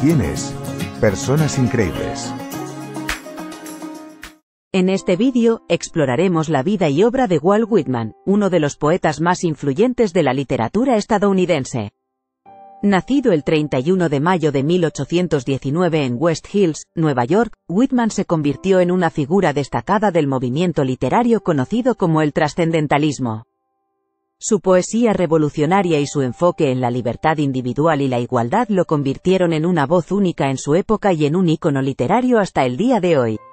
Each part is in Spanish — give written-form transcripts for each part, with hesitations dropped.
¿Quién es? Personas increíbles. En este vídeo, exploraremos la vida y obra de Walt Whitman, uno de los poetas más influyentes de la literatura estadounidense. Nacido el 31 de mayo de 1819 en West Hills, Nueva York, Whitman se convirtió en una figura destacada del movimiento literario conocido como el trascendentalismo. Su poesía revolucionaria y su enfoque en la libertad individual y la igualdad lo convirtieron en una voz única en su época y en un ícono literario hasta el día de hoy.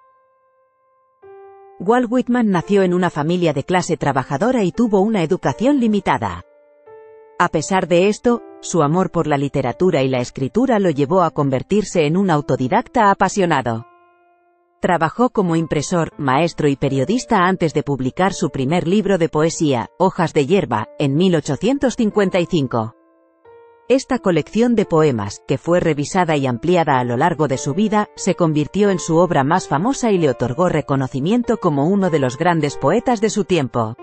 Walt Whitman nació en una familia de clase trabajadora y tuvo una educación limitada. A pesar de esto, su amor por la literatura y la escritura lo llevó a convertirse en un autodidacta apasionado. Trabajó como impresor, maestro y periodista antes de publicar su primer libro de poesía, Hojas de hierba, en 1855. Esta colección de poemas, que fue revisada y ampliada a lo largo de su vida, se convirtió en su obra más famosa y le otorgó reconocimiento como uno de los grandes poetas de su tiempo.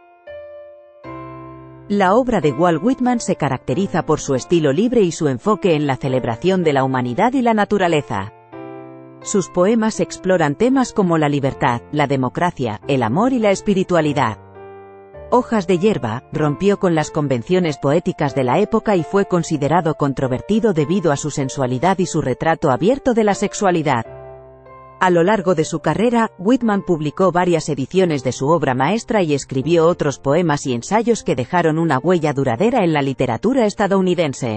La obra de Walt Whitman se caracteriza por su estilo libre y su enfoque en la celebración de la humanidad y la naturaleza. Sus poemas exploran temas como la libertad, la democracia, el amor y la espiritualidad. Hojas de hierba rompió con las convenciones poéticas de la época y fue considerado controvertido debido a su sensualidad y su retrato abierto de la sexualidad. A lo largo de su carrera, Whitman publicó varias ediciones de su obra maestra y escribió otros poemas y ensayos que dejaron una huella duradera en la literatura estadounidense.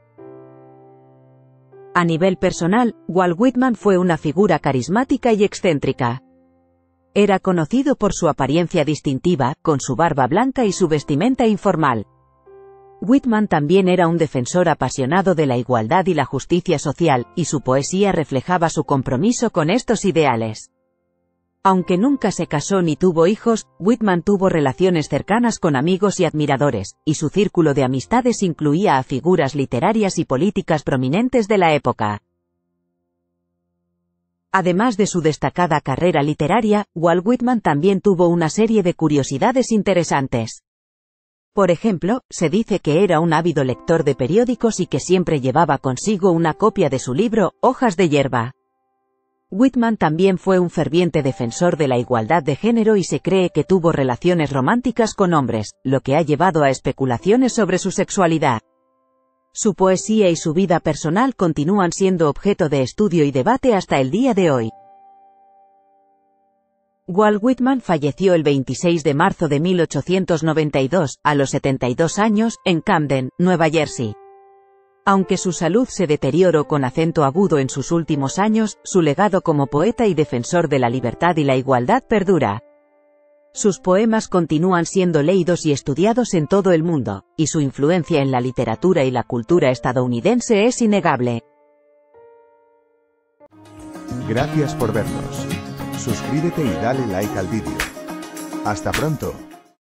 A nivel personal, Walt Whitman fue una figura carismática y excéntrica. Era conocido por su apariencia distintiva, con su barba blanca y su vestimenta informal. Whitman también era un defensor apasionado de la igualdad y la justicia social, y su poesía reflejaba su compromiso con estos ideales. Aunque nunca se casó ni tuvo hijos, Whitman tuvo relaciones cercanas con amigos y admiradores, y su círculo de amistades incluía a figuras literarias y políticas prominentes de la época. Además de su destacada carrera literaria, Walt Whitman también tuvo una serie de curiosidades interesantes. Por ejemplo, se dice que era un ávido lector de periódicos y que siempre llevaba consigo una copia de su libro, Hojas de hierba. Whitman también fue un ferviente defensor de la igualdad de género y se cree que tuvo relaciones románticas con hombres, lo que ha llevado a especulaciones sobre su sexualidad. Su poesía y su vida personal continúan siendo objeto de estudio y debate hasta el día de hoy. Walt Whitman falleció el 26 de marzo de 1892, a los 72 años, en Camden, Nueva Jersey. Aunque su salud se deterioró con acento agudo en sus últimos años, su legado como poeta y defensor de la libertad y la igualdad perdura. Sus poemas continúan siendo leídos y estudiados en todo el mundo, y su influencia en la literatura y la cultura estadounidense es innegable. Gracias por vernos. Suscríbete y dale like al vídeo. Hasta pronto.